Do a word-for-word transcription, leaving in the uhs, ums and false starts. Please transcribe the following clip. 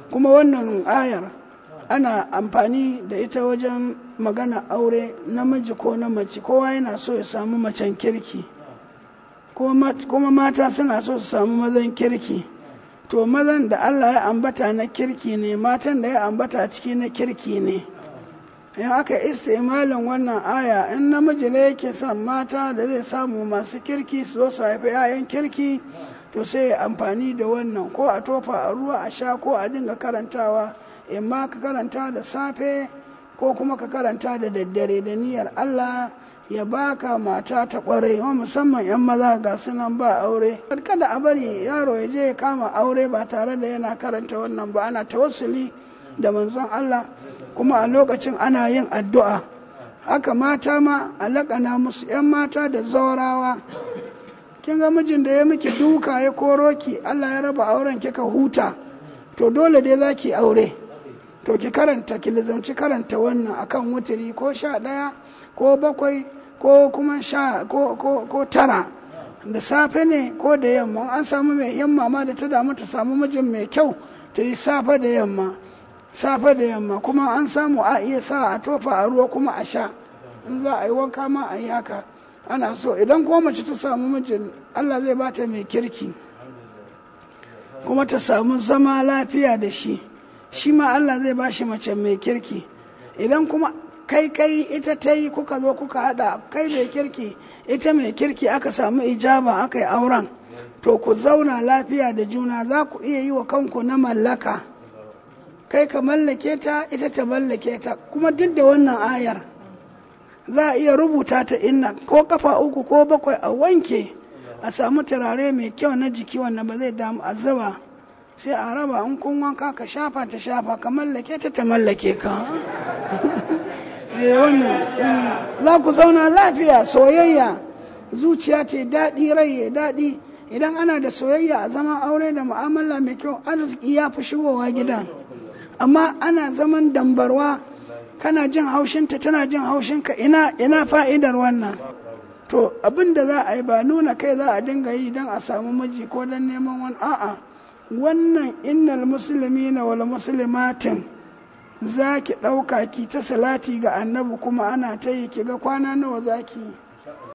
kuma wannan ayar ana amfani da ita wajen magana aure namiji ko na mace, kowa yana so ya samu macen kirki kuma mata suna so su samu mazan kirki. To mazan da Allah ya ambata na kirki ne, matan da ya ambata ciki na kirki ne. In aka istimalin wannan aya, in namiji ne yake son mata da zai samu masu kirki su zo su haifi 'ya'yan kirki, to sai ya amfani da wannan, ko a tofa a ruwa a sha, ko a dinga karantawa, in ma ka karanta da safe ko kuma ka karanta da daddare da niyyar Allah ya baka mata ta kwarai, wa musamman 'yan maza ga sunan ba aure. Kada a bari yaro ya je ya kama aure ba tare da yana karanta wannan ba. Ana tawassuli da manzon Allah, kuma a lokacin ana yin addu'a. Haka mata ma a laƙana musu, 'yan mata da zaurawa. Kin ga mijin da ya miki duka ya koro ki, Allah ya raba auren kika huta, to dole dai za ki aure. To ki karanta, ki lizamci karanta wannan akan wutiri, ko sha ɗaya ko bakwai ko kuma sha ko, ko, ko tara, da safe ne ko da yamma. An samu mai himma ma da ta damu ta samu mijin mai kyau, ta yi safe da yamma, safe da yamma. Kuma an samu a iya sa a tofa a ruwa kuma a sha, in za a yi wanka ma a yi haka. Ana so idan ko mace ta samu mijin, Allah zai bata mai kirki kuma ta samu zama lafiya da shi, shi ma Allah zai ba shi mace mai kirki. Idan kuma kai kai ita ta yi, kuka zo kuka hada, kai mai kirki ita mai kirki, aka samu ijaba aka yi auren, to ku zauna lafiya da juna, za ku iya yi wa kanku na mallaka, kai ka mallake ta ita ta mallake ta. Kuma duk da wannan ayar za a iya rubuta ta inna, ko kafa uku ko bakwai a wanke, a samu turare mai kyau na jiki wanda ba zai damu, a zuba, sai a raba. In kun wanka ka shafa ta shafa, ka mallake ta ta mallake ka. wannan za ku zauna lafiya, soyayya, zuciya ta daɗi, rai ya daɗi. Idan ana da soyayya a zaman aure da mu'amala mai kyau, arziki ya fi shigowa gidan. Amma ana zaman dambarwa, kana jin haushinta tana jin haushinka, ina ina fa'idar wannan. To abin da za a yi ba nuna kai za a dinga yi don a samu miji ko don neman wani, a'a. Wannan innal muslimina wal muslimatin za ki ɗauka ki ta salati ga annabi, kuma ana ta yi, ki ga kwana nawa za ki yi.